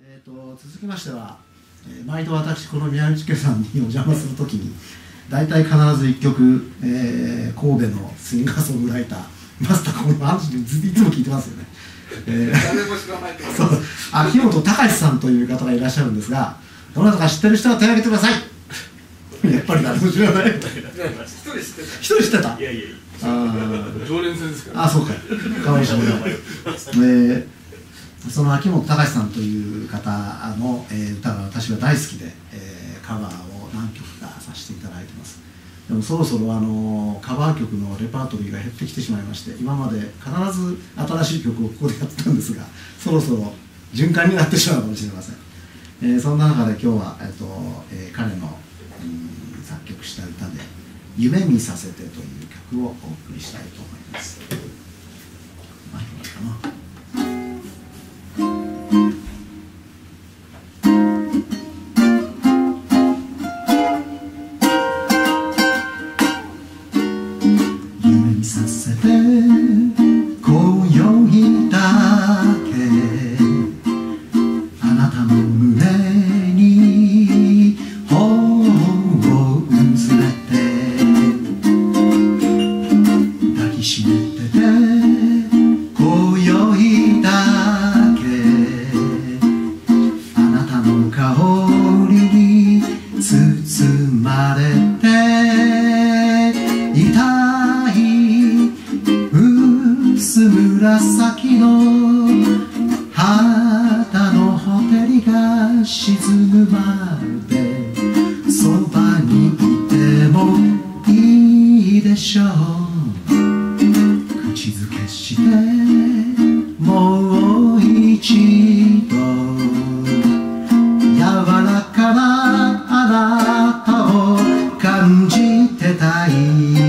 続きましては、毎度私この宮内家さんにお邪魔するときに大体必ず1曲、神戸のシンガーソングライターマスターこの話でいつも聞いてますよね。 誰も知らないと思います。 秋元隆さんという方がいらっしゃるんですが、どなたか知ってる人は手を挙げてください。やっぱり誰も知らない。 一人知ってた。 一人知ってた。 いやいや。 常連戦ですから。 あ、そうか。かわいそうだ。その秋元隆さんという方の、歌が私は大好きで、カバーを何曲かさせていただいてます。でもそろそろカバー曲のレパートリーが減ってきてしまいまして、今まで必ず新しい曲をここでやってたんですが、そろそろ循環になってしまうかもしれません。そんな中で今日は、彼の、作曲した歌で「夢見させて」という曲をお送りしたいと思います。まあ、いいかな。紫の旗のほてりが沈むまでそばにいてもいいでしょう。口づけしてもう一度柔らかなあなたを感じてたい。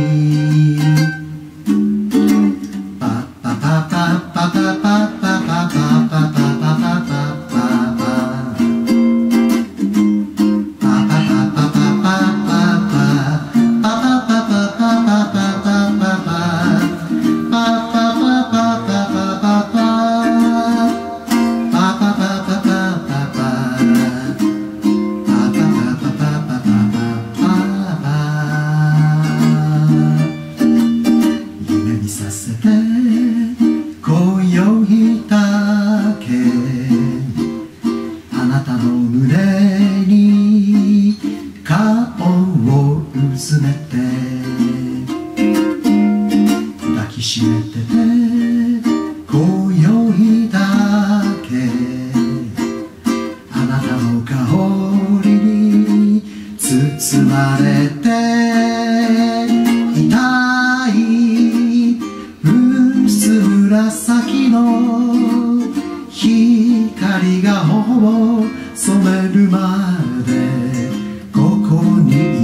包まれていたい薄紫の光が頬を染めるまでここに